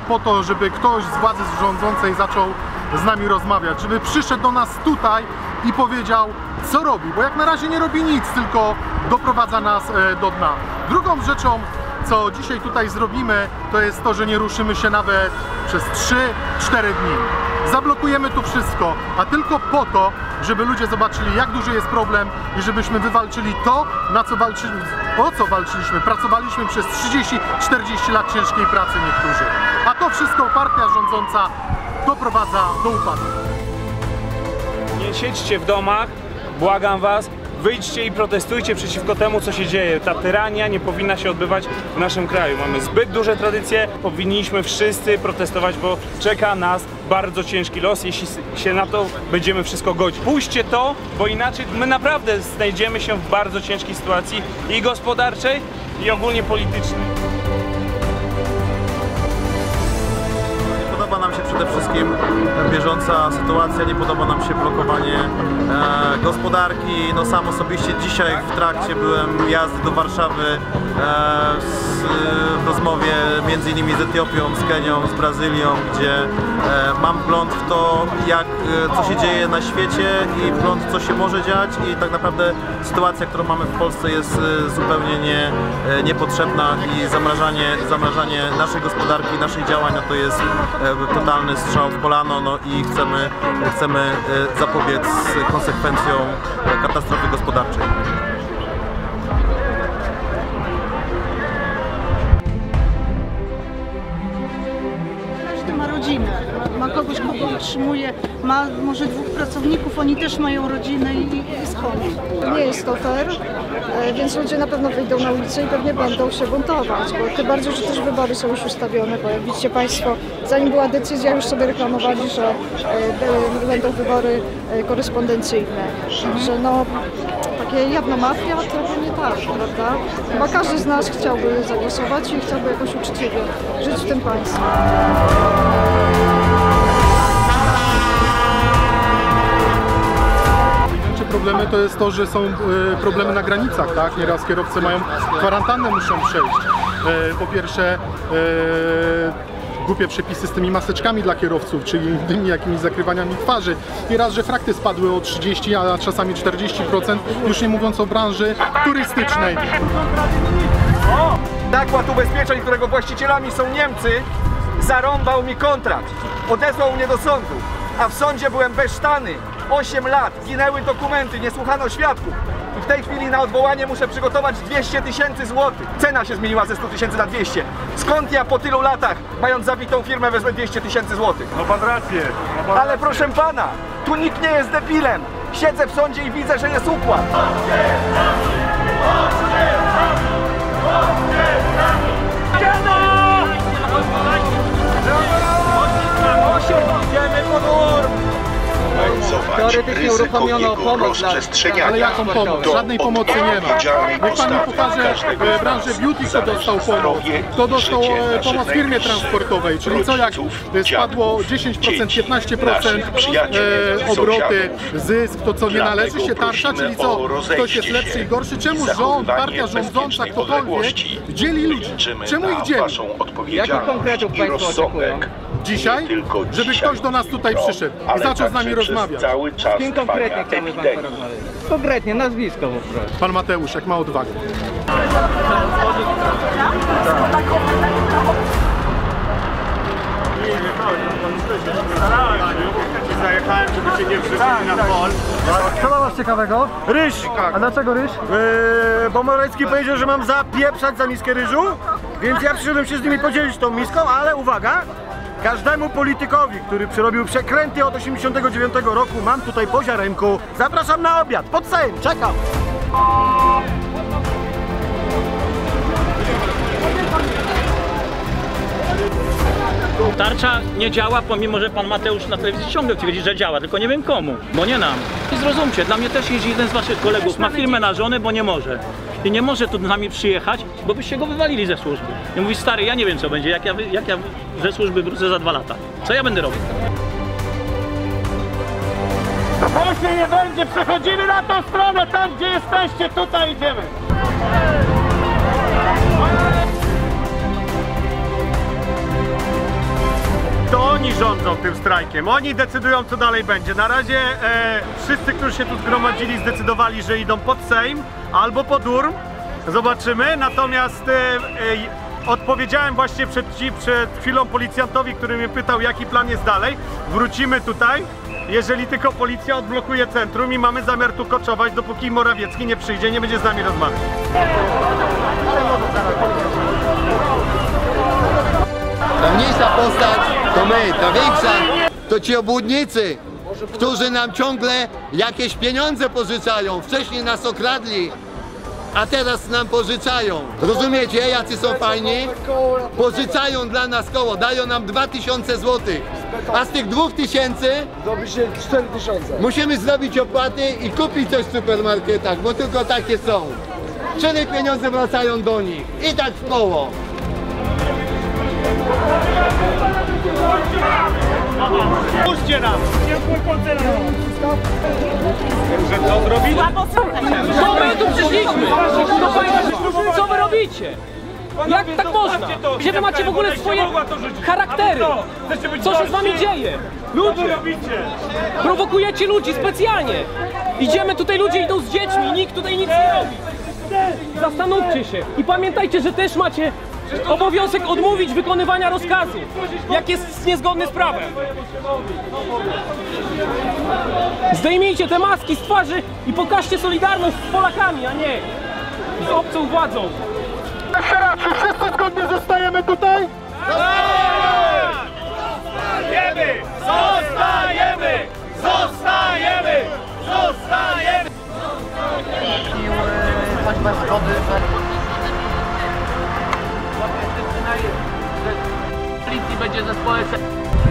po to, żeby ktoś z władzy rządzącej zaczął z nami rozmawiać, żeby przyszedł do nas tutaj i powiedział, co robi, bo jak na razie nie robi nic, tylko doprowadza nas do dna. Drugą rzeczą, co dzisiaj tutaj zrobimy, to jest to, że nie ruszymy się nawet przez 3-4 dni. Zablokujemy tu wszystko, a tylko po to, żeby ludzie zobaczyli, jak duży jest problem i żebyśmy wywalczyli to, o co walczyliśmy. Pracowaliśmy przez 30-40 lat ciężkiej pracy niektórzy. A to wszystko partia rządząca doprowadza do upadku. Nie siedźcie w domach, błagam was. Wyjdźcie i protestujcie przeciwko temu, co się dzieje. Ta tyrania nie powinna się odbywać w naszym kraju. Mamy zbyt duże tradycje, powinniśmy wszyscy protestować, bo czeka nas bardzo ciężki los, jeśli się na to będziemy wszystko godzić. Pójście to, bo inaczej my naprawdę znajdziemy się w bardzo ciężkiej sytuacji i gospodarczej, i ogólnie politycznej. Podoba nam się przede wszystkim bieżąca sytuacja, nie podoba nam się blokowanie gospodarki. No sam osobiście dzisiaj w trakcie byłem jazdy do Warszawy w rozmowie między innymi z Etiopią, z Kenią, z Brazylią, gdzie mam wgląd w to, co się dzieje na świecie i wgląd, co się może dziać, i tak naprawdę sytuacja, którą mamy w Polsce, jest zupełnie niepotrzebna i zamrażanie naszej gospodarki, naszych działań, no to jest totalny strzał w kolano, no i chcemy zapobiec konsekwencjom katastrofy gospodarczej. Każdy ma rodzinę, ma kogoś, kogo utrzymuje, ma może 2 pracowników, oni też mają rodzinę i skąd? Nie jest to fair, więc ludzie na pewno wyjdą na ulicę i pewnie będą się buntować, bo tym bardziej, że też wybory są już ustawione, bo jak widzicie Państwo, zanim była decyzja, już sobie reklamowali, że będą wybory korespondencyjne. Że no, takie jawna mafia, trochę nie tak, prawda? Chyba każdy z nas chciałby zagłosować i chciałby jakoś uczciwie żyć w tym państwie. Problemy to jest to, że są problemy na granicach, tak? Nieraz kierowcy mają kwarantannę, muszą przejść. Po pierwsze głupie przepisy z tymi maseczkami dla kierowców, czyli innymi jakimiś zakrywaniami twarzy. I raz, że frakty spadły o 30, a czasami 40%, już nie mówiąc o branży turystycznej. Zakład ubezpieczeń, którego właścicielami są Niemcy, zarąbał mi kontrakt. Odesłał mnie do sądu, a w sądzie byłem bezsztany. 8 lat, ginęły dokumenty, nie słuchano świadków. I w tej chwili na odwołanie muszę przygotować 200 000 złotych. Cena się zmieniła ze 100 000 na 200. Skąd ja po tylu latach, mając zabitą firmę, wezmę 200 000 złotych? No pan rację. Ale proszę pana, tu nikt nie jest debilem. Siedzę w sądzie i widzę, że jest układ. Idziemy po mur! Teoretycznie uruchomiono pomoc dla... Ale jaką pomoc? Żadnej pomocy nie ma. Niech pan mi pokaże branżę beauty, kto dostał pomoc. Kto dostał pomoc w firmie transportowej, czyli co, jak spadło 10%, 15% obroty, zysk, to co, nie należy się tarcza, czyli co, ktoś jest lepszy i gorszy? Czemu rząd, partia rządząca, ktokolwiek dzieli ludzi? Czemu ich dzieli? Jakich konkretów Państwo oczekują? Dzisiaj, żeby ktoś do nas tutaj przyszedł i zaczął z nami rozmawiać. Z kim konkretnie chciałby Pan porozmawiać? Konkretnie, nazwisko po prostu. Pan Mateusz, jak ma odwagę. Zajechałem, żeby się nie wrzucili na pol. Co ma was ciekawego? Ryż! A dlaczego ryż? Bo Morawiecki powiedział, że mam zapieprzać za miskę ryżu, więc ja przyszedłem się z nimi podzielić tą miską, ale uwaga! Każdemu politykowi, który przerobił przekręty od 89 roku, mam tutaj po ziarenku. Zapraszam na obiad, pod Sejm, czekam! Tarcza nie działa, pomimo że pan Mateusz na telewizji ciągle twierdzi, że działa, tylko nie wiem komu, bo nie nam. I zrozumcie, dla mnie też jeździ jeden z waszych kolegów, ma firmę na żonę, bo nie może. I nie może tu z nami przyjechać, bo byście go wywalili ze służby. I mówi, stary, ja nie wiem co będzie, jak ja ze służby wrócę za 2 lata. Co ja będę robił? To się nie będzie, przechodzimy na tą stronę, tam gdzie jesteście, tutaj idziemy. oni rządzą tym strajkiem, oni decydują, co dalej będzie. Na razie wszyscy, którzy się tu zgromadzili, zdecydowali, że idą pod Sejm albo pod URM. Zobaczymy, natomiast odpowiedziałem właśnie przed chwilą policjantowi, który mnie pytał, jaki plan jest dalej. Wrócimy tutaj, jeżeli tylko policja odblokuje centrum i mamy zamiar tu koczować, dopóki Morawiecki nie przyjdzie, nie będzie z nami rozmawiać. Ta mniejsza postać to my, ta większa to ci obłudnicy, którzy nam ciągle jakieś pieniądze pożyczają. Wcześniej nas okradli, a teraz nam pożyczają. Rozumiecie, jacy są fajni? Pożyczają dla nas koło, dają nam 2000 zł. A z tych 2000 zrobi się 4000. musimy zrobić opłaty i kupić coś w supermarketach, bo tylko takie są. Czyli pieniądze wracają do nich. I tak w koło. Puśćcie nas! Że to zrobili? To my tu przyszliśmy! Co wy robicie? Jak tak można? Gdzie wy macie w ogóle swoje charaktery? Co się z wami dzieje? Ludzie! Prowokujecie ludzi specjalnie! Idziemy tutaj, ludzie idą z dziećmi, nikt tutaj nic nie robi! Zastanówcie się i pamiętajcie, że też macie obowiązek odmówić wykonywania rozkazu, jak jest niezgodny z prawem. Zdejmijcie te maski z twarzy i pokażcie solidarność z Polakami, a nie z obcą władzą. Jeszcze raz, czy wszyscy zgodnie zostajemy tutaj? Zostajemy! Zostajemy! Zostajemy! Zostajemy! Choć bez zgody, że policji będzie zespołem